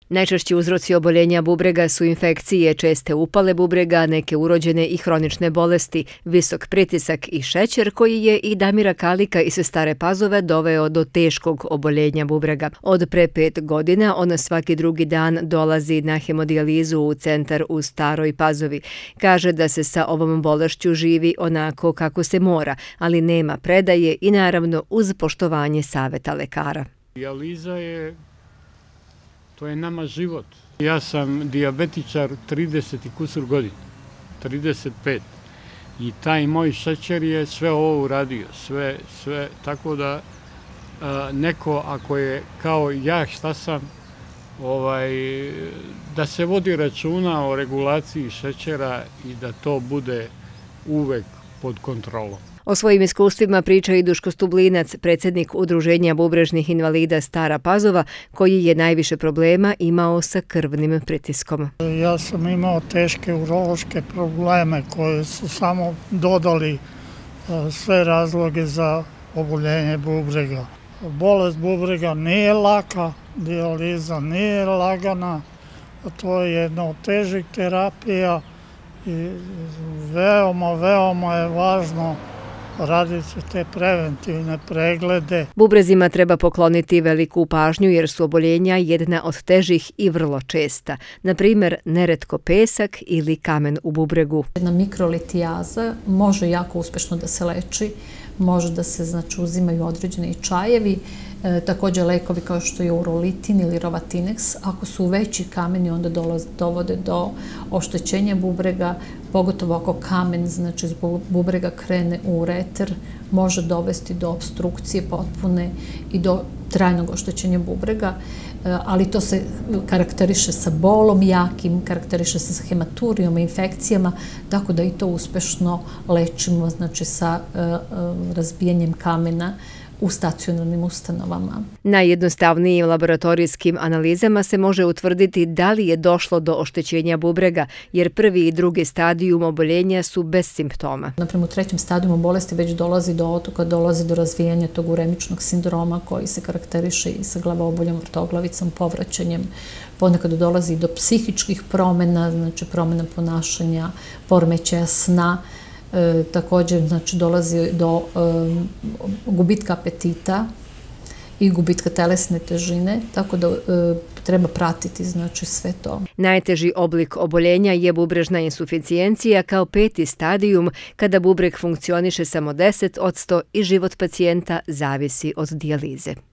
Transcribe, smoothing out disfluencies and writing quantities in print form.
Najčešći uzroci oboljenja bubrega su infekcije, česte upale bubrega, neke urođene i hronične bolesti, visok pritisak i šećer koji je i Damira Kalika iz Stare Pazove doveo do teškog oboljenja bubrega. Od pre 5 godina ona svaki drugi dan dolazi na hemodijalizu u centar u Staroj Pazovi. Kaže da se sa ovom bolešću živi onako kako se mora, ali nema predaje i naravno uz poštovanje saveta lekara. Dijaliza to je nama život. Ja sam dijabetičar 30 i kusur godina, 35. I taj moj šećer je sve ovo uradio, sve, tako da neko ako je kao ja šta sam, da se vodi računa o regulaciji šećera i da to bude uvek pod kontrolom. O svojim iskustvima priča i Duško Stublinac, predsjednik Udruženja bubrežnih invalida Stara Pazova, koji je najviše problema imao sa krvnim pritiskom. Ja sam imao teške urološke probleme koje su samo dodali sve razloge za oboljenje bubrega. Bolest bubrega nije laka, dijaliza nije lagana, to je jedna od težih terapija i veoma je važno raditi te preventivne preglede. Bubrezima treba pokloniti veliku pažnju jer su oboljenja jedna od težih i vrlo česta. Na primjer, neretko pesak ili kamen u bubregu. Jedna mikrolitijaza može jako uspešno da se leči, može da se uzimaju određeni čajevi, također lekovi kao što je urolitin ili rovatinex. Ako su veći kameni, onda dovode do oštećenja bubrega, pogotovo ako kamen iz bubrega krene u ureter, može dovesti do obstrukcije potpune i do trajnog oštećenja bubrega, ali to se karakteriše sa bolom jakim, karakteriše se sa hematurijom i infekcijama, tako da i to uspešno lečimo sa razbijanjem kamena u stacionarnim ustanovama. Najjednostavnijim laboratorijskim analizama se može utvrditi da li je došlo do oštećenja bubrega, jer prvi i drugi stadijum oboljenja su bez simptoma. Naprimjer, u trećem stadijumu bolesti već dolazi do otoka, dolazi do razvijanja tog uremičnog sindroma koji se karakteriše i sa glavoboljom, vrtoglavicom, povraćanjem. Ponekad dolazi do psihičkih promjena, promjena ponašanja, poremećaja sna. Također dolazi do gubitka apetita i gubitka telesne težine, tako da treba pratiti sve to. Najteži oblik oboljenja je bubrežna insuficijencija kao 5. stadijum kada bubreg funkcioniše samo 10% i život pacijenta zavisi od dijalize.